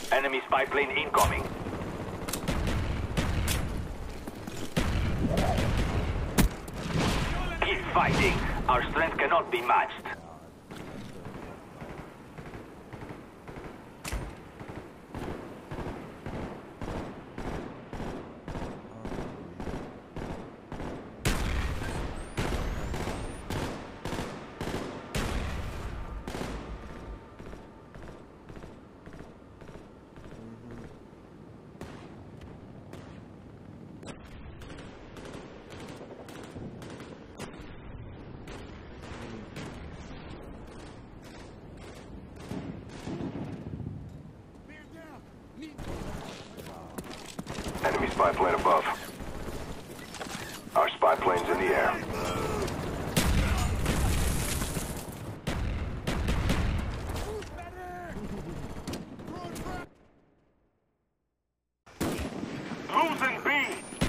Enemy spy plane incoming. Keep fighting. Our strength cannot be matched. Enemy spy plane above. Our spy plane's in the air. Losing B!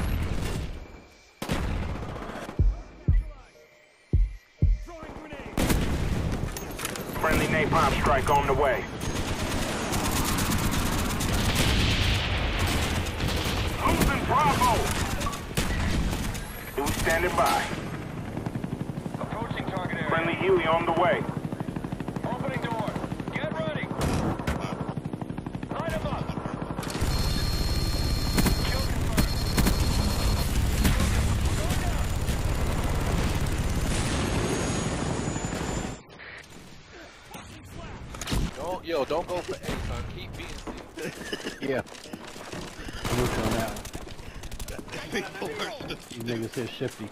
Friendly napalm strike on the way. Losing Bravo! Who's standing by? Approaching target area. Friendly Huey on the way. Opening door. Get ready. Light him up. Kill confirmed. Don't go for A, son. Keep being C. Yeah. I'm working on that. You niggas hit shifty.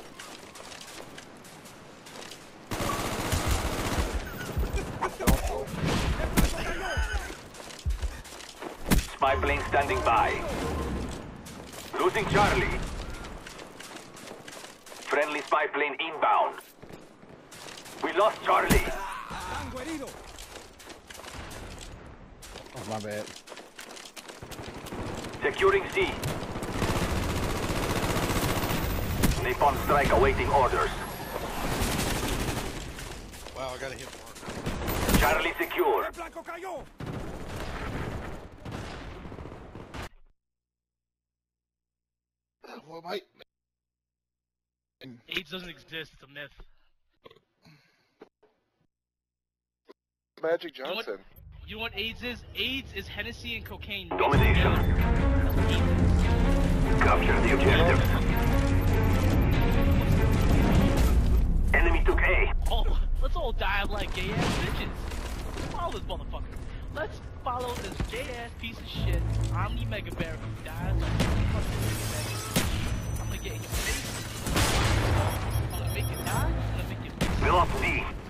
Spy plane standing by. Losing Charlie. Friendly spy plane inbound. We lost Charlie. Oh, my bad. Securing C. Napalm strike awaiting orders. Wow, I gotta hit one. Charlie secure. Well, my... AIDS doesn't exist, it's a myth. Magic Johnson. You know what AIDS is? AIDS is Hennessy and cocaine. Domination. Capture the objectives. Enemy took A. Oh, let's all die like gay ass bitches. Follow this motherfucker. Let's follow this gay ass piece of shit. Omni Mega Bear who dies like a fucking I'm gonna get in your face. I'm gonna make you die. I'm gonna make you. We lost D.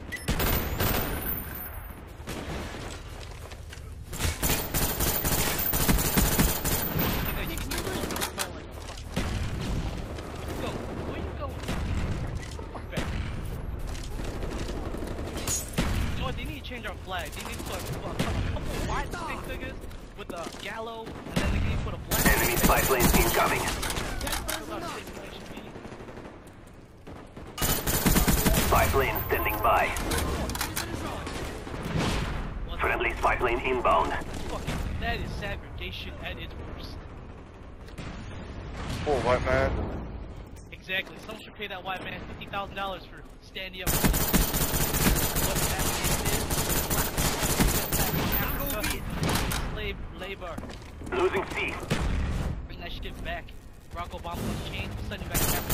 Change our flag. They need to put a couple white stick figures with a gallow, and then they need to put a black. Enemy spy plane incoming. Spy plane standing by. Friendly spy plane inbound. That is segregation at its worst. Poor white man. Exactly. Someone should pay that white man $50,000 for standing up. Slave labor. Losing C. Bring that shit back. Barack Obama was changed, send you back to Africa.